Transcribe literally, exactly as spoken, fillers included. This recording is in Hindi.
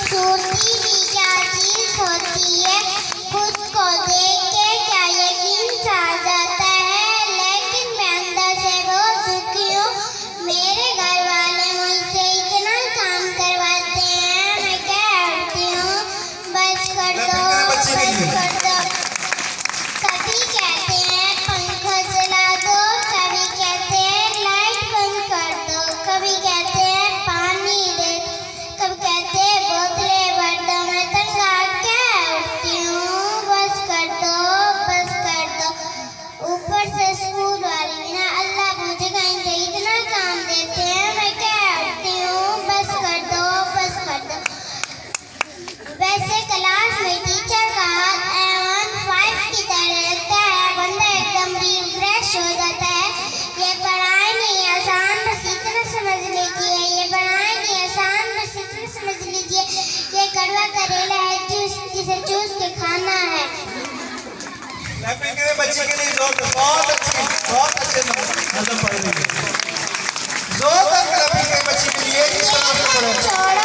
सूरती भी क्या चीज होती है, खुद को देख के क्या यकीन सा जाता है, लेकिन मैं अंदर से बहुत दुखी हूँ। मेरे घर वाले मुझसे इतना काम करवाते हैं, मैं क्या करती हूँ। बस कर दो, बस कर दो। कभी कहते हैं पंखा चला दो, कभी कहते हैं लाइट बंद कर दो, कभी कहते हैं पानी दे, कभी कहते हैं बोतलें भर दो। मैं तंग आके उठती हूँ, बस कर दो, बस कर दो। ऊपर से स्कूल वाले बिना अल्लाह मुझे कहीं से इतना काम देते हैं, मैं क्या उठती हूँ। बस कर दो, बस कर दो। वैसे क्लास में टीचर का हाथ एवन फाइव की तरह लगता है, बंदा एकदम रिफ्रेश हो जाता है। ये पढ़ाई नहीं आसान, बस इतना समझ लीजिए, ये पढ़ाई नहीं आसान, बस इतना समझ लीजिए, ये कड़वा करेला है जूस जिसे चूस के खाना है। क्लैपिंग करें बच्चे के लिए, जोर बहुत अच्छे बहुत अच्छे नजर पड़ रही है। जोरदार क्लैपिंग करें बच्चे के लिए जिस तरह से पढ़े।